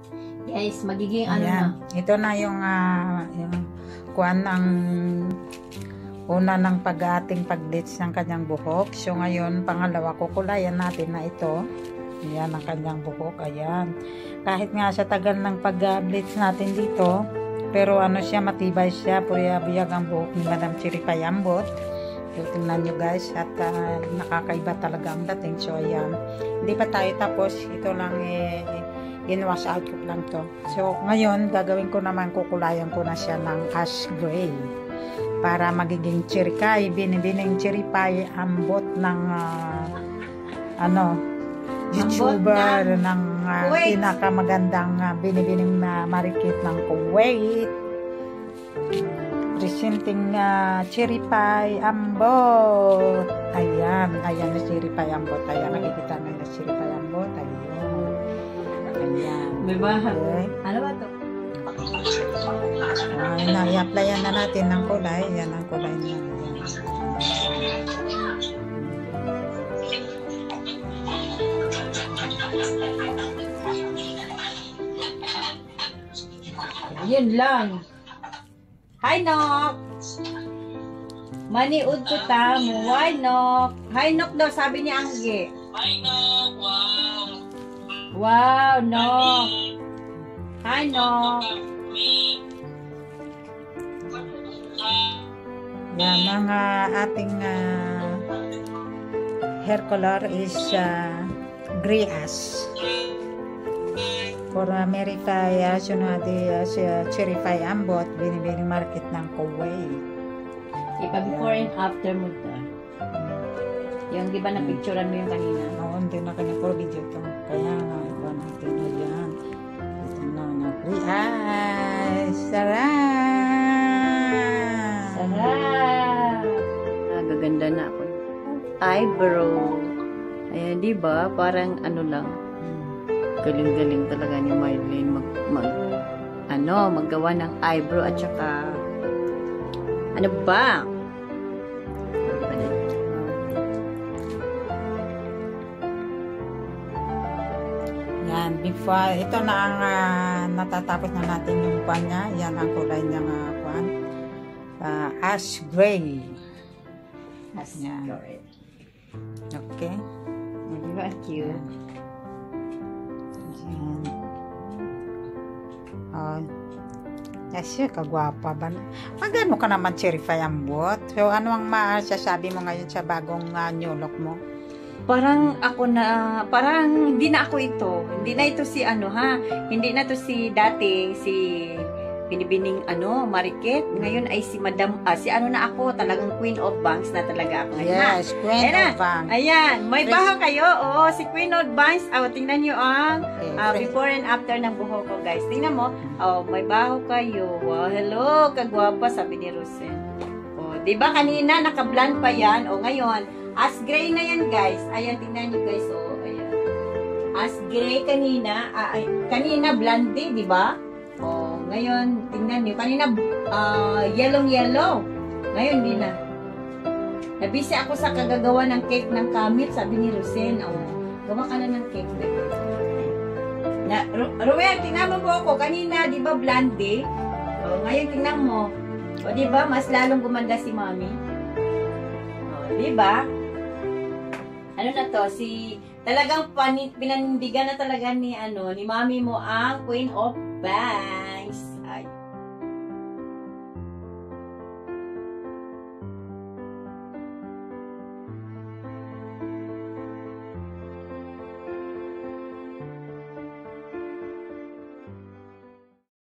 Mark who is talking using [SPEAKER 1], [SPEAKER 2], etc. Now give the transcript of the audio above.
[SPEAKER 1] Guys, magiging ano
[SPEAKER 2] Ayan.
[SPEAKER 1] na.
[SPEAKER 2] Ito na yung kuwan ng una ng pag-ating pag-bleach ng kanyang buhok. So ngayon, pangalawa, kukulayan natin na ito. Ayan ang kanyang buhok. Ayan. Kahit nga sa tagal ng pag-bleach natin dito, pero ano siya, matibay siya. Puriyabuyag ang buhok ni Madam Cherry Payambot. So, tingnan nyo guys. At nakakaiba talaga ang dating. So ayan. Hindi pa tayo tapos. Ito lang in-wash out ko lang to. So ngayon, gagawin ko naman, kukulayan ko na siya ng ash gray. Para magiging chirikay, binibining chiripay, ambot ng YouTuber ng pinakamagandang binibining na marikit ng Kuwait. Presenting chiripay, ambot. Ayan, ayan na chiripay, ambot. Ayan, nakikita na yung chiripay, ambot. Ayun. Ayan.
[SPEAKER 1] May bahay.
[SPEAKER 2] Okay.
[SPEAKER 1] Ano ba to?
[SPEAKER 2] I-applyan na natin ng kulay. Yan ang kulay niya.
[SPEAKER 1] Yun lang. Hi, Nok! Maniud ko tamo. Why, Nok? Hi, Nok daw, sabi ni Angge.
[SPEAKER 3] Hi, Nok! Wow!
[SPEAKER 1] Wow, Nok! Hi, Nok!
[SPEAKER 2] Yan ang ating hair color is gray ash. For America, Cherify Ambot, binibining market ng Kuwait.
[SPEAKER 1] Ipa-before and after mo to. Yung di ba na-picturean mo yung kanina?
[SPEAKER 2] Oo, hindi na kanya for video to. Kaya nga, iba natin na yan. Ito na gray ash. Sarap!
[SPEAKER 1] Sarap! Nagaganda na ako. Eyebrow. Ayan, di ba? Parang ano lang. Galing-galing talaga ni Mylene maggawa ng eyebrow at saka ano ba?
[SPEAKER 2] Yan, before, ito na ang natatapos na natin yung kwan niya. Yan ang kulay niya kwan. Ash gray. Yan. Okay.
[SPEAKER 1] Di ba? Cute.
[SPEAKER 2] Yan. Oh. Yes, kagwapa ba? Magano ka naman, Cherify Ambot? So, ano ang masasabi mo ngayon sa bagong new look mo?
[SPEAKER 1] Parang ako na, parang hindi na ako ito. Hindi na ito si hindi na to si dating si binibining Marikit. Ngayon ay si Madam, si na ako, talagang Queen of Bangs na talaga ako ngayon.
[SPEAKER 2] Yes, Queen of Bangs.
[SPEAKER 1] Ayan, may bahaw kayo. Oo, si Queen of Bangs. Tingnan nyo ang before and after ng buhok ko, guys. Tingnan mo. May bahaw kayo. Wow, hello, kagwapa, sabi ni Rosen. Di ba kanina naka-blonde pa yan? Ngayon, as gray na yan, guys. Ayan, tingnan nyo, guys. Ayan. As gray kanina. Kanina blonde, di ba? Ngayon, tingnan nyo. Kanina, yellow. Ngayon, hindi na. Nabisi ako sa kagagawa ng cake ng kamit, sabi ni Rosen. Gawa ka na ng cake, baby. Ruel, tingnan mo po ako. Kanina, di ba, blonde? Ngayon, tingnan mo. Di ba, mas lalong gumanda si Mami? Di ba? Ano na to? Talagang pinanindigan na talaga ni Mami mo ang Queen of Bangs.